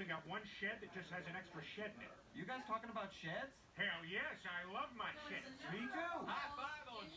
only got one shed that just has an extra shed in it. You guys talking about sheds? Hell yes, I love my sheds. Me too. High five on